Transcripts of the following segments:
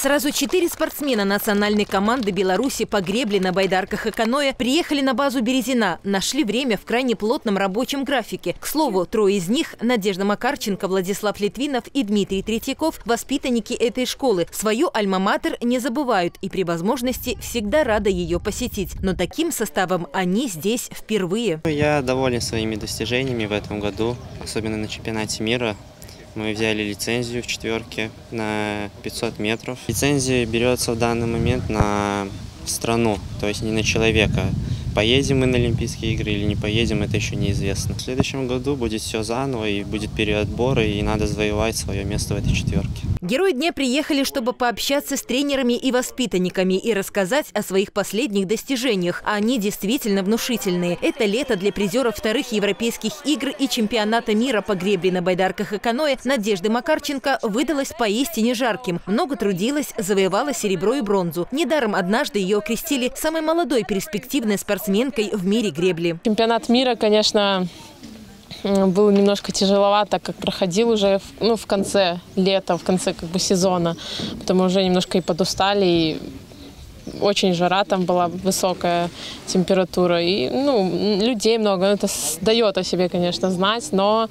Сразу 4 спортсмена национальной команды Беларуси по гребле на байдарках и каноэ приехали на базу Березина. Нашли время в крайне плотном рабочем графике. К слову, 3 из них – Надежда Макарченко, Владислав Литвинов и Дмитрий Третьяков – воспитанники этой школы. Свою альма-матер не забывают и при возможности всегда рады ее посетить. Но таким составом они здесь впервые. Я доволен своими достижениями в этом году, особенно на чемпионате мира. Мы взяли лицензию в четверке на 500 метров. Лицензия берется в данный момент на страну, то есть не на человека. Поедем мы на Олимпийские игры или не поедем, это еще неизвестно. В следующем году будет все заново, и будет период отбора, и надо завоевать свое место в этой четверке. Герои дня приехали, чтобы пообщаться с тренерами и воспитанниками и рассказать о своих последних достижениях. А они действительно внушительные. Это лето для призеров вторых европейских игр и чемпионата мира по гребле на байдарках и каноэ Надежды Макарченко выдалось поистине жарким. Много трудилась, завоевала серебро и бронзу. Недаром однажды ее окрестили самой молодой перспективной спортсменкой в мире гребли. Чемпионат мира, конечно, был немножко тяжеловат, так как проходил уже в конце лета, в конце сезона. Потому уже немножко и подустали, и очень жара, там была высокая температура. И людей много, это дает о себе, конечно, знать, но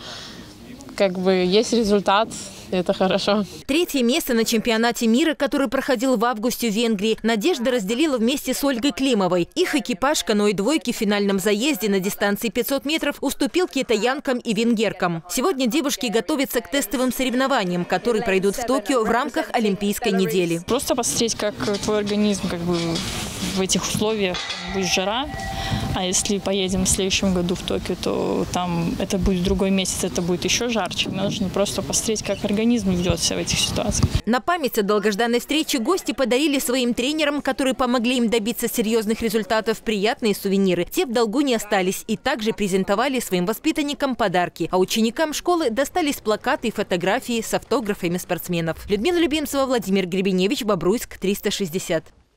есть результат. Это хорошо. 3-е место на чемпионате мира, который проходил в августе в Венгрии, Надежда разделила вместе с Ольгой Климовой. Их экипаж каноэ-двойки в финальном заезде на дистанции 500 метров уступил китаянкам и венгеркам. Сегодня девушки готовятся к тестовым соревнованиям, которые пройдут в Токио в рамках Олимпийской недели. Просто посмотреть, как твой организм в этих условиях. Будет жара, а если поедем в следующем году в Токио, то там это будет другой месяц, это будет еще жарче. Мне нужно просто посмотреть, как организм ведет себя в этих ситуациях. На память о долгожданной встрече гости подарили своим тренерам, которые помогли им добиться серьезных результатов, приятные сувениры. Те в долгу не остались и также презентовали своим воспитанникам подарки. А ученикам школы достались плакаты и фотографии с автографами спортсменов. Людмила Любимцева, Владимир Гребеневич, Бобруйск, 360.